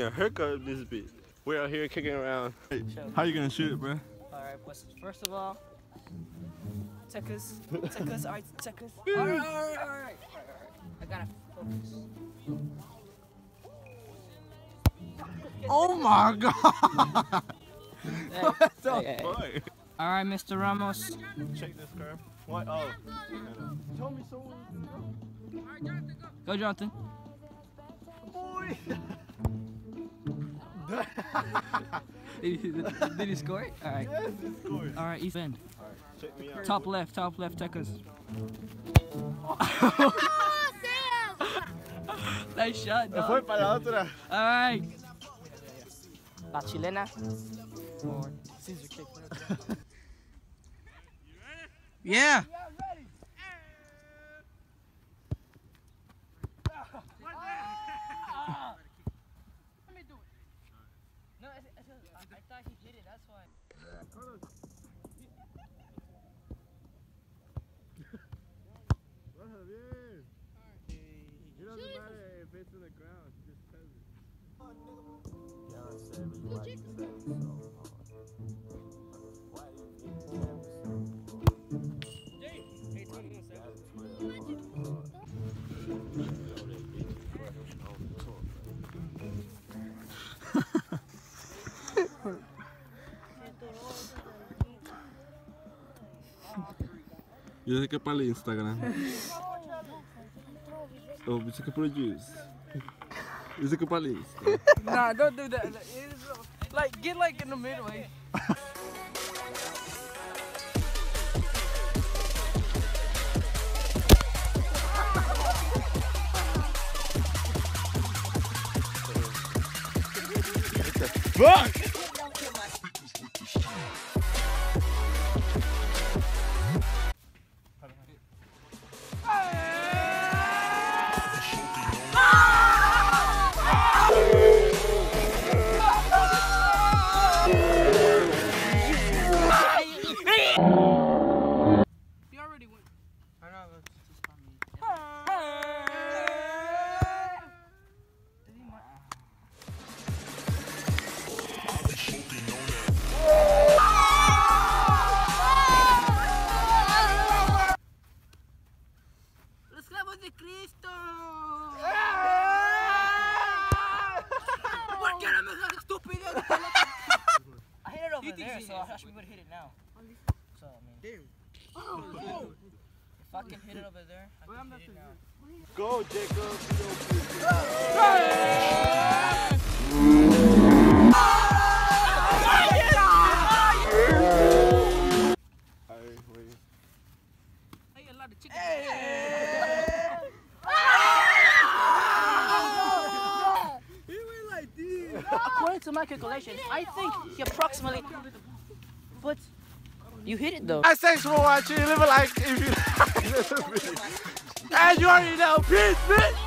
a haircut this bitch. We're out here kicking around. Hey, how you gonna shoot it, bro? Alright, first of all, check us. Alright, check us. Alright. I gotta focus. Oh my god! What the fuck? Alright, Mr. Ramos. Check this curve. What? Oh. Tell me someone. Go, Jonathan. Boy. Did he score it? Alright. Yes, he scored. Alright, East End. Alright, check me out. Top left, check us. Nice shot, dog. Fue para la otra. Alright. La chilena. Or scissor kick. Yeah. I thought he hit it, that's why. It doesn't matter if it's in the ground, just tell me. Yo sé que para el Instagram. Oh, you can produce. You can para el Instagram. Nah, don't do that. Like, get like in the middle, eh? Fuck! You already went. I know, but it's just not me. Los clavos de Cristo. ¿Por qué no me dejas estúpido? I hit it over there, so I should be able to hit it now. So, I mean, if I can hit it over there, I can hit it now. Go, Jacob. According to my calculations, I think he approximately. But you hit it though. Guys, thanks for watching. Leave a like if you like this video. And you already know. Peace, bitch.